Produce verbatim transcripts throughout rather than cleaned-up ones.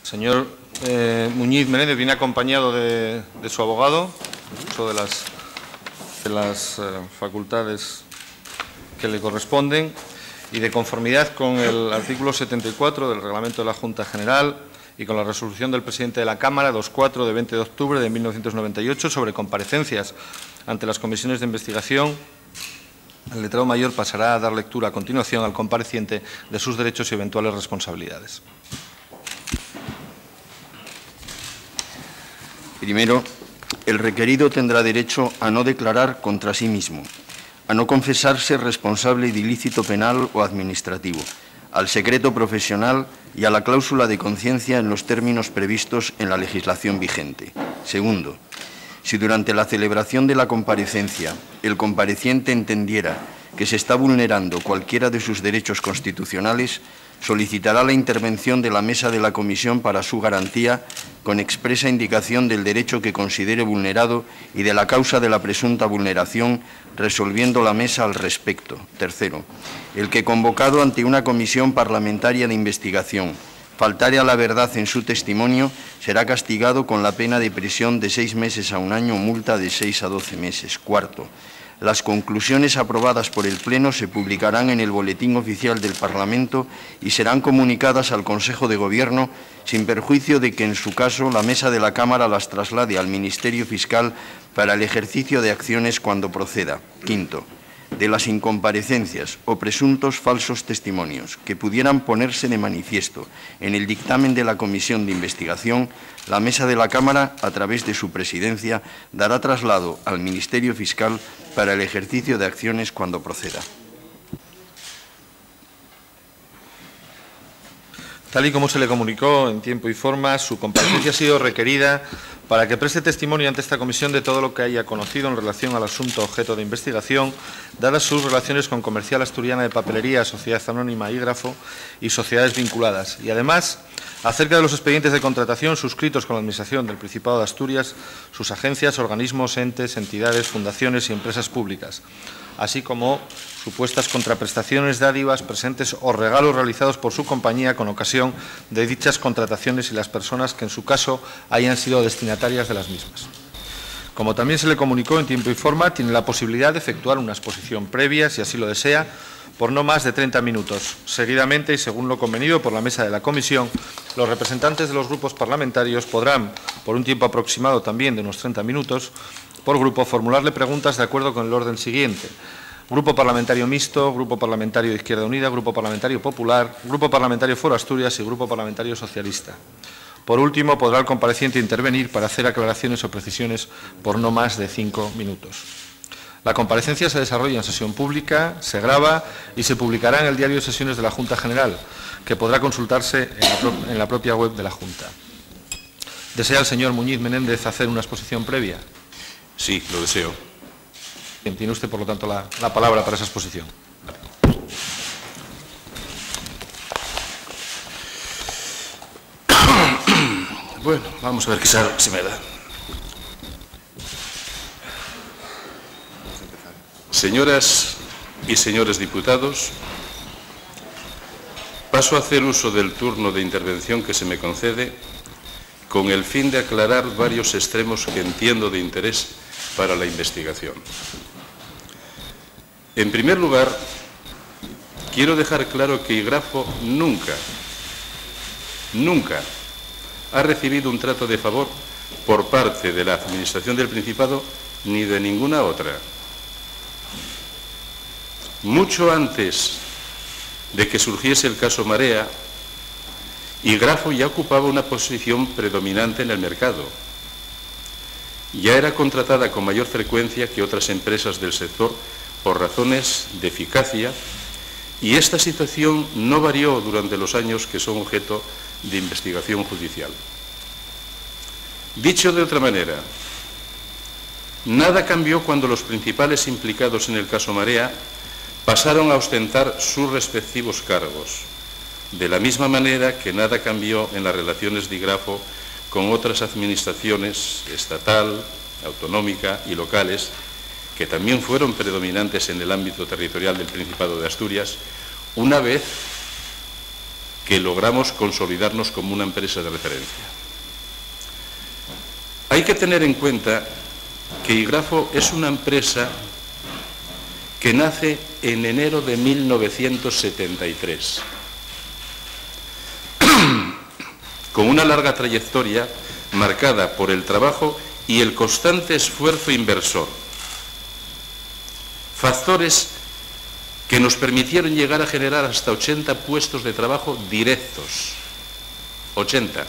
señor eh, Muñiz Menéndez viene acompañado de, de su abogado, uso de las, de las eh, facultades que le corresponden, y de conformidad con el artículo setenta y cuatro del Reglamento de la Junta General y con la resolución del presidente de la Cámara dos cuatro de veinte de octubre de mil novecientos noventa y ocho sobre comparecencias ante las comisiones de investigación, el letrado mayor pasará a dar lectura a continuación al compareciente de sus derechos y eventuales responsabilidades. Primero, el requerido tendrá derecho a no declarar contra sí mismo, a no confesarse responsable de ilícito penal o administrativo, al secreto profesional y a la cláusula de conciencia en los términos previstos en la legislación vigente. Segundo, si durante la celebración de la comparecencia el compareciente entendiera que se está vulnerando cualquiera de sus derechos constitucionales, solicitará la intervención de la mesa de la comisión para su garantía con expresa indicación del derecho que considere vulnerado y de la causa de la presunta vulneración, resolviendo la mesa al respecto. Tercero, el que convocado ante una comisión parlamentaria de investigación faltare a la verdad en su testimonio será castigado con la pena de prisión de seis meses a un año o multa de seis a doce meses. Cuarto, las conclusiones aprobadas por el Pleno se publicarán en el Boletín Oficial del Parlamento y serán comunicadas al Consejo de Gobierno, sin perjuicio de que, en su caso, la Mesa de la Cámara las traslade al Ministerio Fiscal para el ejercicio de acciones cuando proceda. Quinto, de las incomparecencias o presuntos falsos testimonios que pudieran ponerse de manifiesto en el dictamen de la Comisión de Investigación, la Mesa de la Cámara, a través de su presidencia, dará traslado al Ministerio Fiscal para el ejercicio de acciones cuando proceda. Tal y como se le comunicó en tiempo y forma, su comparecencia ha sido requerida para que preste testimonio ante esta comisión de todo lo que haya conocido en relación al asunto objeto de investigación, dadas sus relaciones con Comercial Asturiana de Papelería, Sociedad Anónima Ígrafo y sociedades vinculadas, y además acerca de los expedientes de contratación suscritos con la Administración del Principado de Asturias, sus agencias, organismos, entes, entidades, fundaciones y empresas públicas, así como supuestas contraprestaciones, dádivas, presentes o regalos realizados por su compañía con ocasión de dichas contrataciones y las personas que en su caso hayan sido destinatarias de las mismas. Como también se le comunicó en tiempo y forma, tiene la posibilidad de efectuar una exposición previa, si así lo desea, por no más de treinta minutos. Seguidamente, y según lo convenido por la mesa de la comisión, los representantes de los grupos parlamentarios podrán, por un tiempo aproximado también de unos treinta minutos, por grupo, formularle preguntas de acuerdo con el orden siguiente: Grupo Parlamentario Mixto, Grupo Parlamentario de Izquierda Unida, Grupo Parlamentario Popular, Grupo Parlamentario Foro Asturias y Grupo Parlamentario Socialista. Por último, podrá el compareciente intervenir para hacer aclaraciones o precisiones por no más de cinco minutos. La comparecencia se desarrolla en sesión pública, se graba y se publicará en el Diario de Sesiones de la Junta General, que podrá consultarse en la, pro en la propia web de la Junta. ¿Desea el señor Muñiz Menéndez hacer una exposición previa? Sí, lo deseo. Bien, tiene usted, por lo tanto, la, la palabra para esa exposición. Bueno, vamos a ver qué se me da. Señoras y señores diputados, paso a hacer uso del turno de intervención que se me concede con el fin de aclarar varios extremos que entiendo de interés para la investigación. En primer lugar, quiero dejar claro que Igrafo nunca, nunca ha recibido un trato de favor por parte de la Administración del Principado ni de ninguna otra. Mucho antes de que surgiese el caso Marea, Igrafo ya ocupaba una posición predominante en el mercado. Ya era contratada con mayor frecuencia que otras empresas del sector por razones de eficacia, y esta situación no varió durante los años que son objeto de investigación judicial. Dicho de otra manera, nada cambió cuando los principales implicados en el caso Marea pasaron a ostentar sus respectivos cargos, de la misma manera que nada cambió en las relaciones de Igrafo con otras administraciones estatal, autonómica y locales, que también fueron predominantes en el ámbito territorial del Principado de Asturias, una vez que logramos consolidarnos como una empresa de referencia. Hay que tener en cuenta que Igrafo es una empresa que nace en enero de mil novecientos setenta y tres, con una larga trayectoria marcada por el trabajo y el constante esfuerzo inversor, factores que nos permitieron llegar a generar hasta ochenta puestos de trabajo directos, ochenta,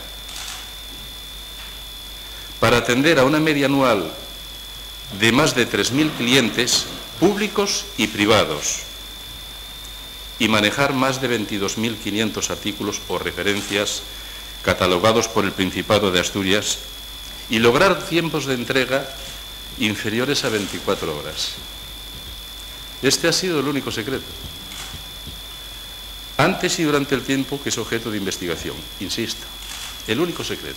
para atender a una media anual de más de tres mil clientes públicos y privados y manejar más de veintidós mil quinientos artículos o referencias catalogados por el Principado de Asturias y lograr tiempos de entrega inferiores a veinticuatro horas. Este ha sido el único secreto, antes y durante el tiempo que es objeto de investigación, insisto, el único secreto.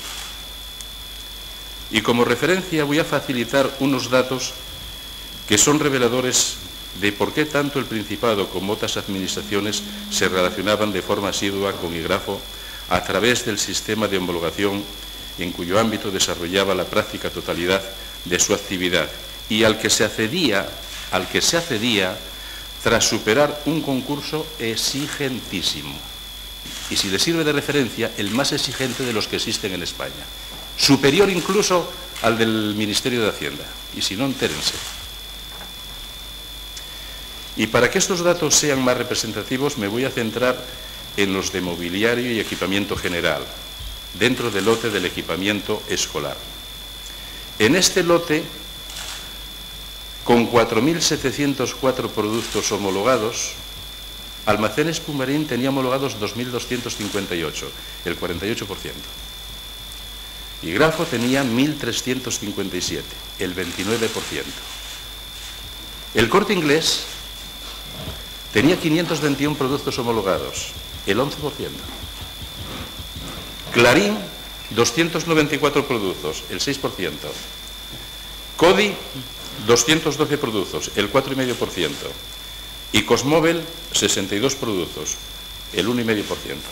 Y como referencia voy a facilitar unos datos que son reveladores de por qué tanto el Principado como otras administraciones se relacionaban de forma asidua con Igrafo a través del sistema de homologación en cuyo ámbito desarrollaba la práctica totalidad de su actividad y al que se accedía, al que se accedía tras superar un concurso exigentísimo. Y si le sirve de referencia, el más exigente de los que existen en España, superior incluso al del Ministerio de Hacienda, y si no, entérense. Y para que estos datos sean más representativos, me voy a centrar en los de mobiliario y equipamiento general, dentro del lote del equipamiento escolar. En este lote, con cuatro mil setecientos cuatro productos homologados, Almacenes Pumarín tenía homologados dos mil doscientos cincuenta y ocho, el cuarenta y ocho por ciento. Igrafo tenía mil trescientos cincuenta y siete, el veintinueve por ciento. El Corte Inglés tenía quinientos veintiuno productos homologados, el once por ciento. Clarín, doscientos noventa y cuatro productos, el seis por ciento. Codi, doscientos doce productos, el cuatro coma cinco por ciento. Y Cosmóvel, sesenta y dos productos, el uno coma cinco por ciento.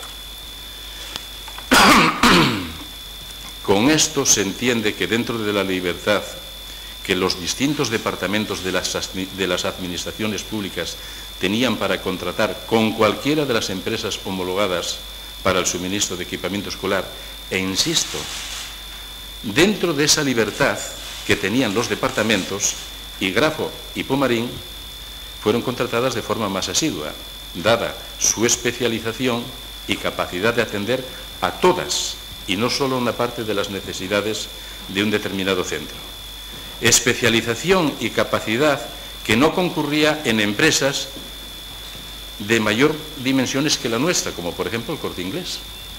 Con esto se entiende que dentro de la libertad que los distintos departamentos de las, de las administraciones públicas tenían para contratar con cualquiera de las empresas homologadas para el suministro de equipamiento escolar, e insisto, dentro de esa libertad que tenían los departamentos, Igrafo y Pumarín fueron contratadas de forma más asidua, dada su especialización y capacidad de atender a todas y no solo una parte de las necesidades de un determinado centro. Especialización y capacidad que no concurría en empresas de mayor dimensiones que la nuestra, como por ejemplo el Corte Inglés.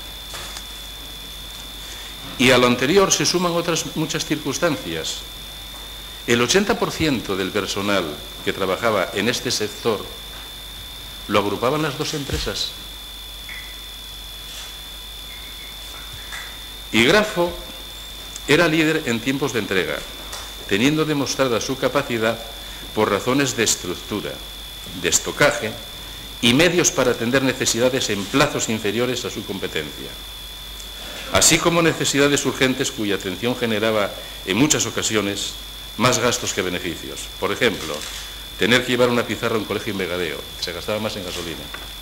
Y a lo anterior se suman otras muchas circunstancias. El ochenta por ciento del personal que trabajaba en este sector lo agrupaban las dos empresas. Igrafo era líder en tiempos de entrega, teniendo demostrada su capacidad por razones de estructura, de estocaje y medios para atender necesidades en plazos inferiores a su competencia, así como necesidades urgentes cuya atención generaba en muchas ocasiones más gastos que beneficios. Por ejemplo, tener que llevar una pizarra a un colegio en Vegadeo, se gastaba más en gasolina.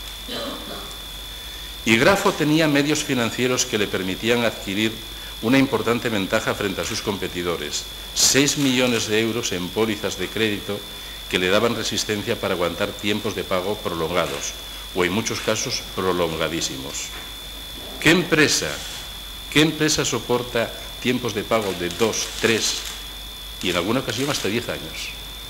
Igrafo tenía medios financieros que le permitían adquirir una importante ventaja frente a sus competidores, seis millones de euros en pólizas de crédito que le daban resistencia para aguantar tiempos de pago prolongados, o en muchos casos prolongadísimos. ¿Qué empresa, qué empresa soporta tiempos de pago de dos, tres y en alguna ocasión hasta diez años?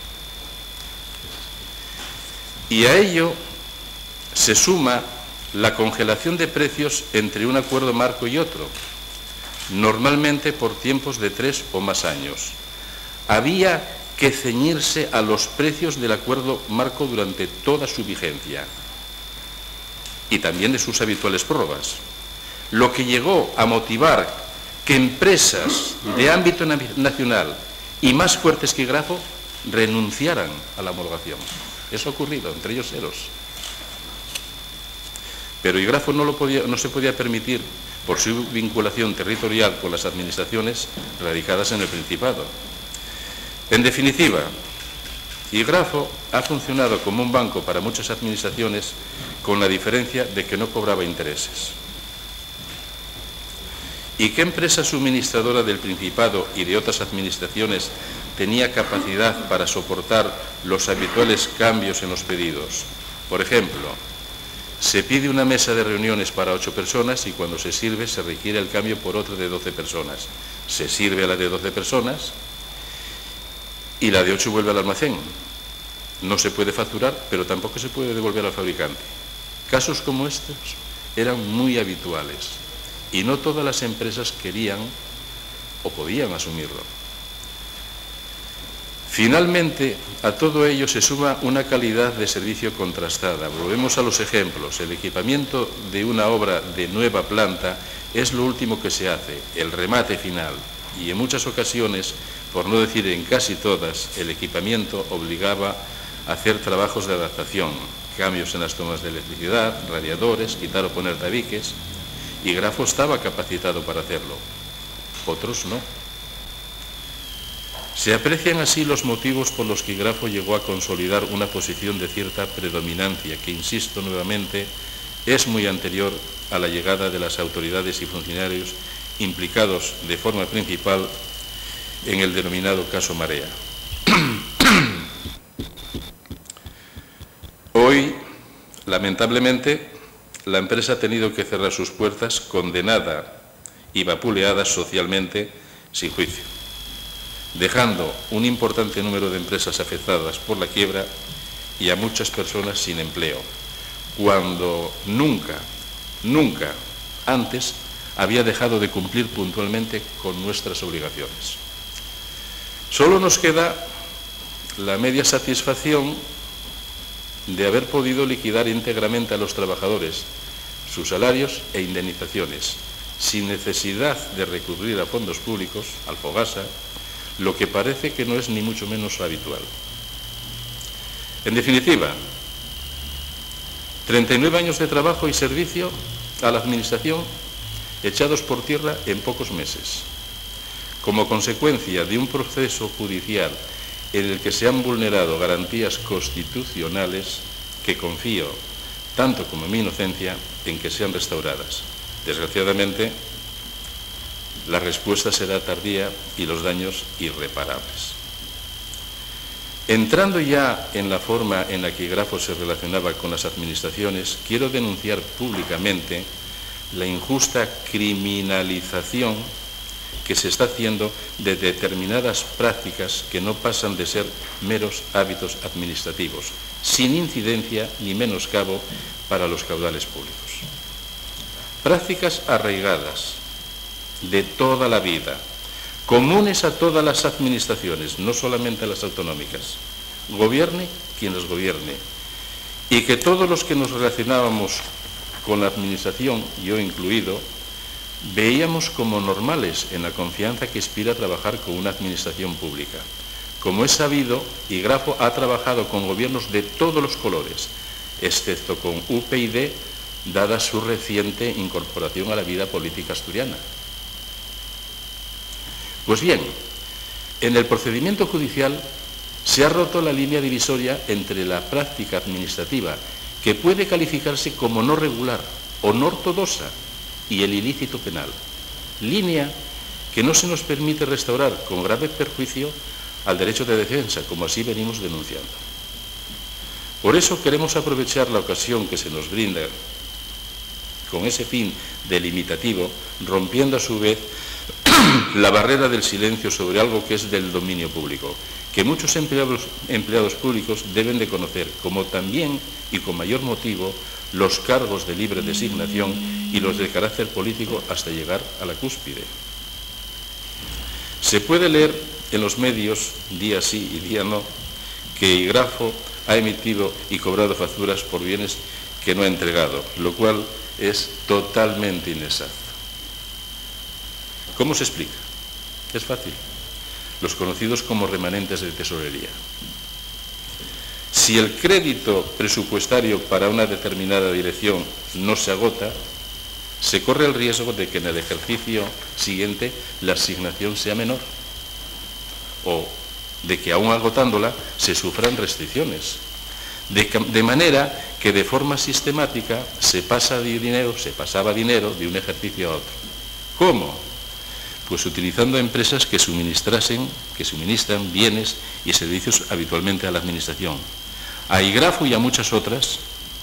Y a ello se suma la congelación de precios entre un acuerdo marco y otro, normalmente por tiempos de tres o más años. Había que ceñirse a los precios del acuerdo marco durante toda su vigencia y también de sus habituales prórrogas, lo que llegó a motivar que empresas de ámbito nacional y más fuertes que Igrafo renunciaran a la homologación. Eso ha ocurrido, entre ellos Eros. pero Igrafo no, lo podía, no se podía permitir por su vinculación territorial con las administraciones radicadas en el Principado. En definitiva, Igrafo ha funcionado como un banco para muchas administraciones, con la diferencia de que no cobraba intereses. ¿Y qué empresa suministradora del Principado y de otras administraciones tenía capacidad para soportar los habituales cambios en los pedidos? Por ejemplo, se pide una mesa de reuniones para ocho personas y cuando se sirve se requiere el cambio por otra de doce personas. Se sirve a la de doce personas y la de ocho vuelve al almacén. No se puede facturar, pero tampoco se puede devolver al fabricante. Casos como estos eran muy habituales y no todas las empresas querían o podían asumirlo. Finalmente, a todo ello se suma una calidad de servicio contrastada. Volvemos a los ejemplos. El equipamiento de una obra de nueva planta es lo último que se hace, el remate final. Y en muchas ocasiones, por no decir en casi todas, el equipamiento obligaba a hacer trabajos de adaptación, cambios en las tomas de electricidad, radiadores, quitar o poner tabiques. Igrafo estaba capacitado para hacerlo, otros no. Se aprecian así los motivos por los que Igrafo llegó a consolidar una posición de cierta predominancia, que, insisto nuevamente, es muy anterior a la llegada de las autoridades y funcionarios implicados de forma principal en el denominado caso Marea. Hoy, lamentablemente, la empresa ha tenido que cerrar sus puertas, condenada y vapuleada socialmente sin juicio, dejando un importante número de empresas afectadas por la quiebra y a muchas personas sin empleo, cuando nunca, nunca antes había dejado de cumplir puntualmente con nuestras obligaciones. Solo nos queda la media satisfacción de haber podido liquidar íntegramente a los trabajadores sus salarios e indemnizaciones, sin necesidad de recurrir a fondos públicos, al Fogasa, lo que parece que no es ni mucho menos habitual. En definitiva, treinta y nueve años de trabajo y servicio a la Administración echados por tierra en pocos meses, como consecuencia de un proceso judicial en el que se han vulnerado garantías constitucionales que confío, tanto como mi inocencia, en que sean restauradas. Desgraciadamente, la respuesta será tardía y los daños irreparables. Entrando ya en la forma en la que Igrafo se relacionaba con las administraciones, quiero denunciar públicamente la injusta criminalización que se está haciendo de determinadas prácticas que no pasan de ser meros hábitos administrativos, sin incidencia ni menoscabo para los caudales públicos. Prácticas arraigadas de toda la vida, comunes a todas las administraciones, no solamente a las autonómicas, gobierne quien las gobierne, y que todos los que nos relacionábamos con la administración, yo incluido, veíamos como normales en la confianza que inspira a trabajar con una administración pública. Como es sabido, Igrafo ha trabajado con gobiernos de todos los colores, excepto con U P YD, dada su reciente incorporación a la vida política asturiana. Pues bien, en el procedimiento judicial se ha roto la línea divisoria entre la práctica administrativa, que puede calificarse como no regular o no ortodoxa, y el ilícito penal, línea que no se nos permite restaurar con grave perjuicio al derecho de defensa, como así venimos denunciando. Por eso queremos aprovechar la ocasión que se nos brinda con ese fin delimitativo, rompiendo a su vez la barrera del silencio sobre algo que es del dominio público, que muchos empleados, empleados públicos deben de conocer, como también y con mayor motivo los cargos de libre designación y los de carácter político hasta llegar a la cúspide. Se puede leer en los medios, día sí y día no, que Igrafo ha emitido y cobrado facturas por bienes que no ha entregado, lo cual es totalmente inexacto. ¿Cómo se explica? Es fácil. Los conocidos como remanentes de tesorería. Si el crédito presupuestario para una determinada dirección no se agota, se corre el riesgo de que en el ejercicio siguiente la asignación sea menor o de que aún agotándola se sufran restricciones. De, de manera que de forma sistemática se pasa dinero, se pasaba dinero de un ejercicio a otro. ¿Cómo? Pues utilizando empresas que suministrasen, que suministran bienes y servicios habitualmente a la Administración. A Igrafo y a muchas otras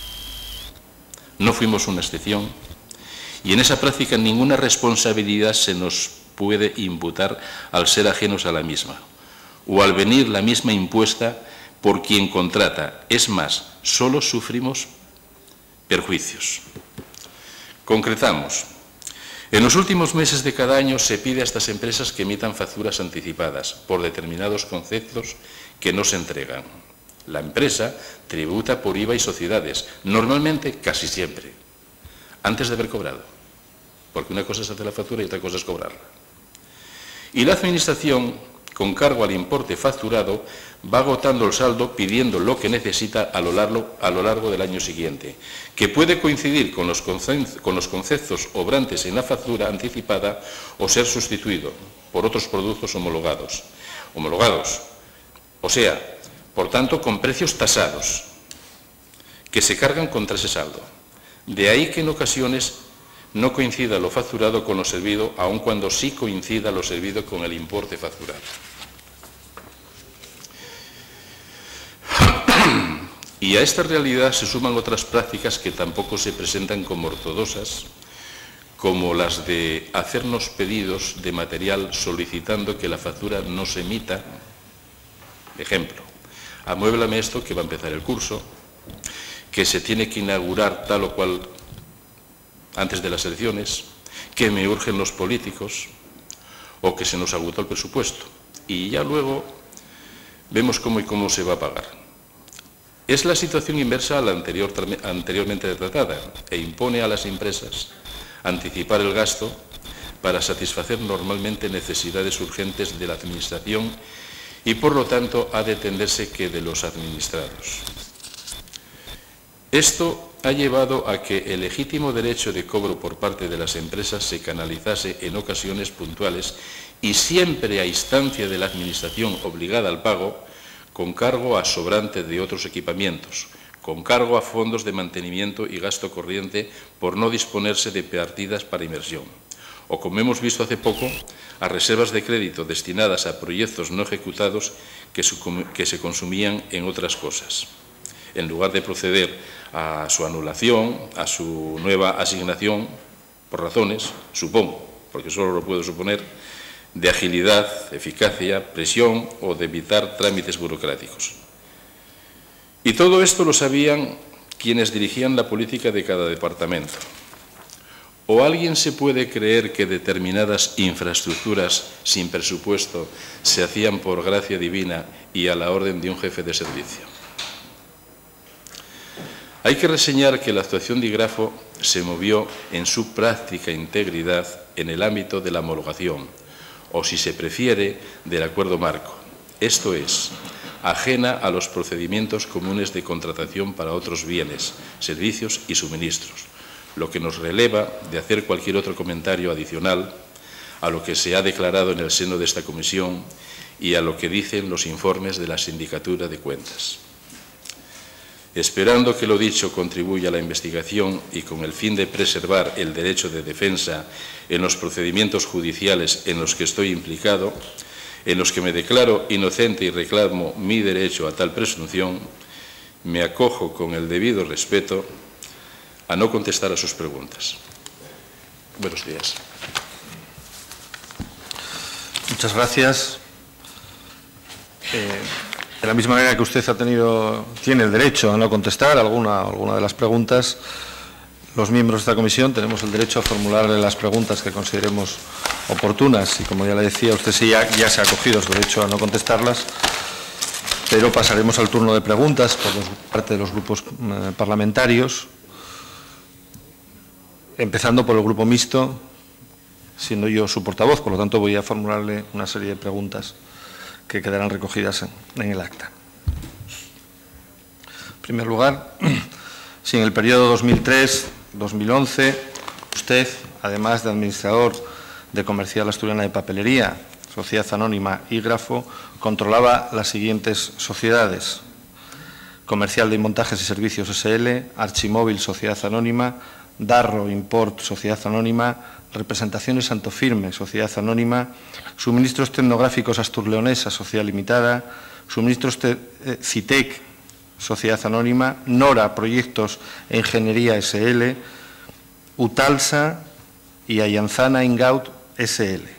no fuimos una excepción, y en esa práctica ninguna responsabilidad se nos puede imputar al ser ajenos a la misma, o al venir la misma impuesta por quien contrata. Es más, solo sufrimos perjuicios. Concretamos. En los últimos meses de cada año se pide a estas empresas que emitan facturas anticipadas por determinados conceptos que no se entregan. La empresa tributa por I V A y sociedades, normalmente, casi siempre, antes de haber cobrado, porque una cosa es hacer la factura y otra cosa es cobrarla. Y la Administración, con cargo al importe facturado, va agotando el saldo pidiendo lo que necesita a lo largo, a lo largo del año siguiente, que puede coincidir con los, con los conceptos obrantes en la factura anticipada o ser sustituido por otros productos homologados. homologados. O sea, por tanto, con precios tasados, que se cargan contra ese saldo. De ahí que en ocasiones no coincida lo facturado con lo servido, aun cuando sí coincida lo servido con el importe facturado. Y a esta realidad se suman otras prácticas que tampoco se presentan como ortodoxas, como las de hacernos pedidos de material solicitando que la factura no se emita. Ejemplo, amuéblame esto que va a empezar el curso, que se tiene que inaugurar tal o cual antes de las elecciones, que me urgen los políticos o que se nos agotó el presupuesto. Y ya luego vemos cómo y cómo se va a pagar. Es la situación inversa a la anterior, anteriormente tratada e impone a las empresas anticipar el gasto para satisfacer normalmente necesidades urgentes de la Administración y, por lo tanto, ha de entenderse que de los administrados. Esto ha llevado a que el legítimo derecho de cobro por parte de las empresas se canalizase en ocasiones puntuales y siempre a instancia de la Administración obligada al pago, con cargo a sobrante de otros equipamientos, con cargo a fondos de mantenimiento y gasto corriente por no disponerse de partidas para inversión, o, como hemos visto hace poco, a reservas de crédito destinadas a proyectos no ejecutados que, su, que se consumían en otras cosas, en lugar de proceder a su anulación, a su nueva asignación, por razones, supongo, porque solo lo puedo suponer, de agilidad, eficacia, presión o de evitar trámites burocráticos. Y todo esto lo sabían quienes dirigían la política de cada departamento. ¿O alguien se puede creer que determinadas infraestructuras sin presupuesto se hacían por gracia divina y a la orden de un jefe de servicio? Hay que reseñar que la actuación de Igrafo se movió en su práctica integridad en el ámbito de la homologación, o si se prefiere, del acuerdo marco, esto es, ajena a los procedimientos comunes de contratación para otros bienes, servicios y suministros, lo que nos releva de hacer cualquier otro comentario adicional a lo que se ha declarado en el seno de esta comisión y a lo que dicen los informes de la Sindicatura de Cuentas. Esperando que lo dicho contribuya a la investigación y con el fin de preservar el derecho de defensa en los procedimientos judiciales en los que estoy implicado, en los que me declaro inocente y reclamo mi derecho a tal presunción, me acojo con el debido respeto a no contestar a sus preguntas. Buenos días. Muchas gracias. Eh, de la misma manera que usted ha tenido, tiene el derecho a no contestar alguna, alguna de las preguntas, los miembros de esta comisión tenemos el derecho a formularle las preguntas que consideremos oportunas y, como ya le decía, usted sí ya, ya se ha acogido su derecho a no contestarlas, pero pasaremos al turno de preguntas por los, parte de los grupos eh, parlamentarios, empezando por el Grupo Mixto, siendo yo su portavoz, por lo tanto voy a formularle una serie de preguntas que quedarán recogidas en, en el acta. primer lugar, si en el periodo dos mil tres dos mil once usted, además de administrador de Comercial Asturiana de Papelería, Sociedad Anónima y Grafo, controlaba las siguientes sociedades: Comercial de Montajes y Servicios S L, Archimóvil Sociedad Anónima, Darro Import Sociedad Anónima, Representaciones Santo Firme Sociedad Anónima, Suministros Tecnográficos Asturleonesa Sociedad Limitada, Suministros Citec Sociedad Anónima, Nora Proyectos e Ingeniería S L, Utalsa y Ayanzana Ingaut S L.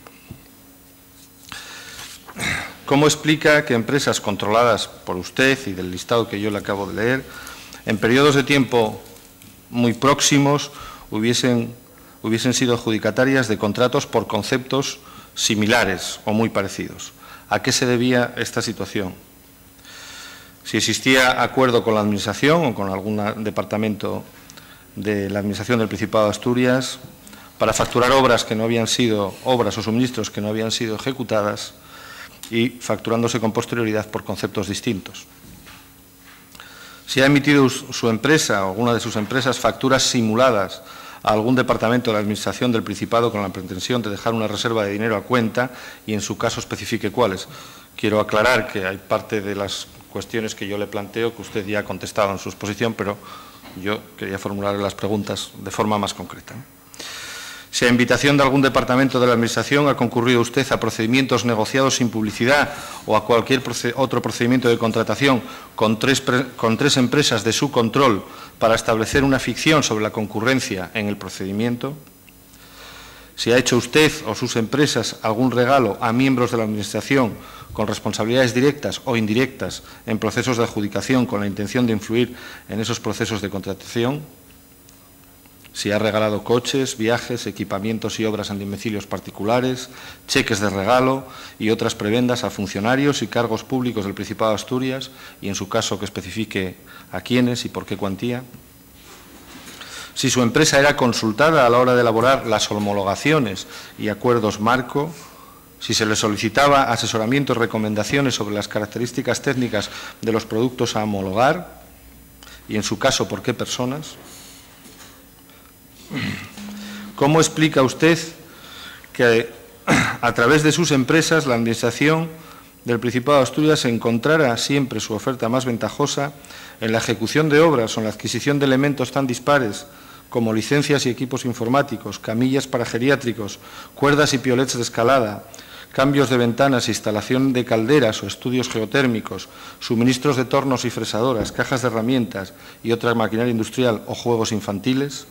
¿Cómo explica que empresas controladas por usted y del listado que yo le acabo de leer, en periodos de tiempo muy próximos hubiesen, hubiesen sido adjudicatarias de contratos por conceptos similares o muy parecidos? ¿A qué se debía esta situación? Si existía acuerdo con la Administración o con algún departamento de la Administración del Principado de Asturias para facturar obras que no habían sido, obras o suministros que no habían sido ejecutadas y facturándose con posterioridad por conceptos distintos. Si ha emitido su empresa o alguna de sus empresas facturas simuladas a algún departamento de la Administración del Principado con la pretensión de dejar una reserva de dinero a cuenta y, en su caso, especifique cuáles. Quiero aclarar que hay parte de las cuestiones que yo le planteo que usted ya ha contestado en su exposición, pero yo quería formularle las preguntas de forma más concreta. Si a invitación de algún departamento de la Administración ha concurrido usted a procedimientos negociados sin publicidad o a cualquier otro procedimiento de contratación con tres, con tres empresas de su control para establecer una ficción sobre la concurrencia en el procedimiento. Si ha hecho usted o sus empresas algún regalo a miembros de la Administración con responsabilidades directas o indirectas en procesos de adjudicación con la intención de influir en esos procesos de contratación. Si ha regalado coches, viajes, equipamientos y obras en domicilios particulares, cheques de regalo y otras prebendas a funcionarios y cargos públicos del Principado de Asturias y, en su caso, que especifique a quiénes y por qué cuantía. Si su empresa era consultada a la hora de elaborar las homologaciones y acuerdos marco, si se le solicitaba asesoramiento y recomendaciones sobre las características técnicas de los productos a homologar y, en su caso, por qué personas. ¿Cómo explica usted que a través de sus empresas la Administración del Principado de Asturias encontrara siempre su oferta más ventajosa en la ejecución de obras o en la adquisición de elementos tan dispares como licencias y equipos informáticos, camillas para geriátricos, cuerdas y piolets de escalada, cambios de ventanas, instalación de calderas o estudios geotérmicos, suministros de tornos y fresadoras, cajas de herramientas y otra maquinaria industrial o juegos infantiles?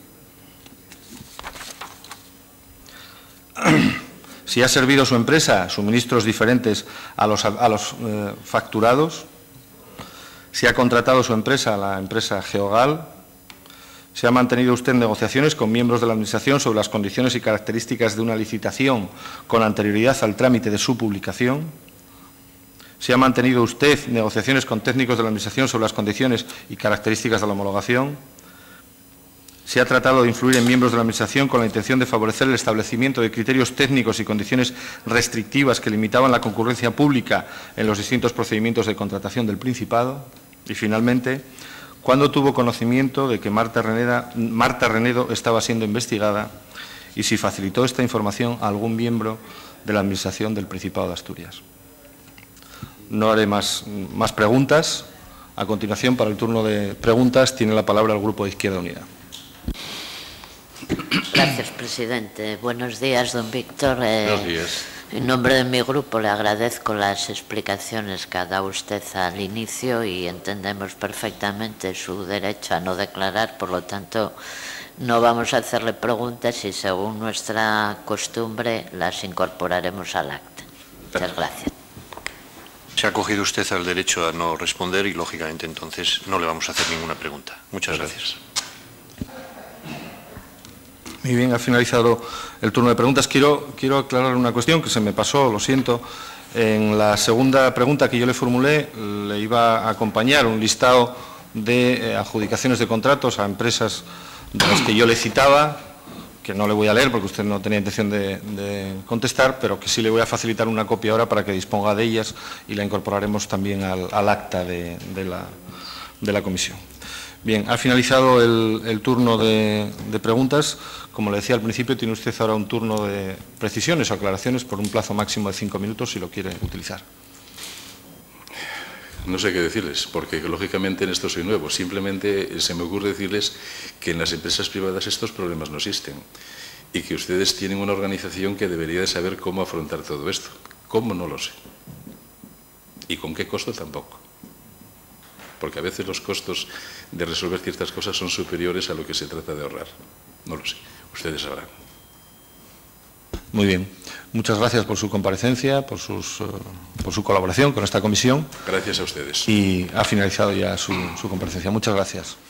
Si ha servido su empresa suministros diferentes a los, a los eh, facturados, si ha contratado su empresa a la empresa Geogal, si ha mantenido usted negociaciones con miembros de la Administración sobre las condiciones y características de una licitación con anterioridad al trámite de su publicación, si ha mantenido usted negociaciones con técnicos de la Administración sobre las condiciones y características de la homologación, se ha tratado de influir en miembros de la Administración con la intención de favorecer el establecimiento de criterios técnicos y condiciones restrictivas que limitaban la concurrencia pública en los distintos procedimientos de contratación del Principado. Y, finalmente, ¿cuándo tuvo conocimiento de que Marta Reneda, Marta Renedo estaba siendo investigada y si facilitó esta información a algún miembro de la Administración del Principado de Asturias? No haré más, más preguntas. A continuación, para el turno de preguntas, tiene la palabra el Grupo de Izquierda Unida. Gracias, presidente. Buenos días, don Víctor. Eh, Buenos días. En nombre de mi grupo le agradezco las explicaciones que ha dado usted al inicio y entendemos perfectamente su derecho a no declarar, por lo tanto no vamos a hacerle preguntas y, según nuestra costumbre, las incorporaremos al acta. Muchas gracias. Se ha acogido usted al derecho a no responder y, lógicamente, entonces no le vamos a hacer ninguna pregunta. Muchas gracias. Muy bien, ha finalizado el turno de preguntas. Quiero, quiero aclarar una cuestión que se me pasó, lo siento. En la segunda pregunta que yo le formulé, le iba a acompañar un listado de eh, adjudicaciones de contratos a empresas de las que yo le citaba, que no le voy a leer porque usted no tenía intención de, de contestar, pero que sí le voy a facilitar una copia ahora para que disponga de ellas y la incorporaremos también al, al acta de, de la de la comisión. Bien, ha finalizado el, el turno de, de preguntas. Como le decía al principio, tiene usted ahora un turno de precisiones o aclaraciones por un plazo máximo de cinco minutos, si lo quiere utilizar. No sé qué decirles, porque lógicamente en esto soy nuevo. Simplemente se me ocurre decirles que en las empresas privadas estos problemas no existen y que ustedes tienen una organización que debería de saber cómo afrontar todo esto. ¿Cómo? No lo sé. ¿Y con qué costo? Tampoco. Porque a veces los costos de resolver ciertas cosas son superiores a lo que se trata de ahorrar. No lo sé. Ustedes sabrán. Muy bien. Muchas gracias por su comparecencia, por, sus, uh, por su colaboración con esta comisión. Gracias a ustedes. Y ha finalizado ya su, su comparecencia. Muchas gracias.